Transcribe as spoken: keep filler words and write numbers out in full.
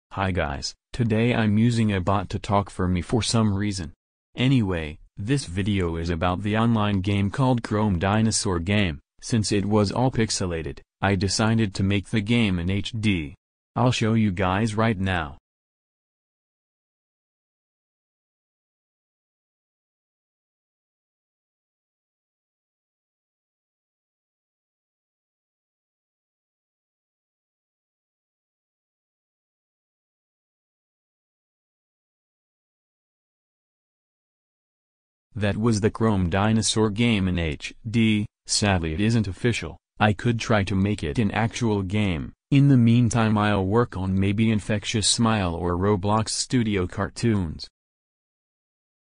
Hi guys, today I'm using a bot to talk for me for some reason. Anyway, this video is about the online game called Chrome Dinosaur game. Since it was all pixelated, I decided to make the game in H D. I'll show you guys right now. That was the Chrome Dinosaur game in H D. Sadly it isn't official. I could try to make it an actual game. In the meantime I'll work on maybe Infectious Smile or Roblox Studio cartoons.